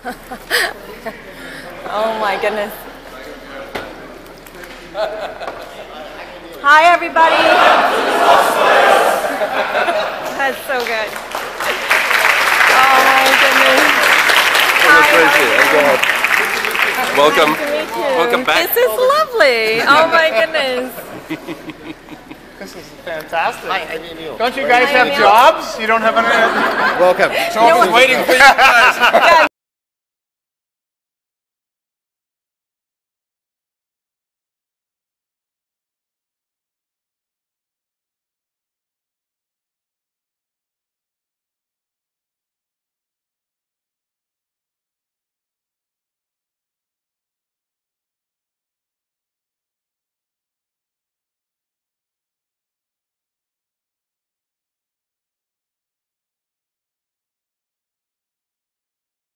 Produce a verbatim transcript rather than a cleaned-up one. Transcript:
Oh my goodness. Hi everybody. That's so good. Oh my goodness. Hi. Welcome. Nice to meet you. Welcome back. This is lovely. Oh my goodness. This is fantastic. Hi, Emil. Don't you guys Hi, have Emil. jobs? You don't have any? Welcome. Someone's waiting for you guys.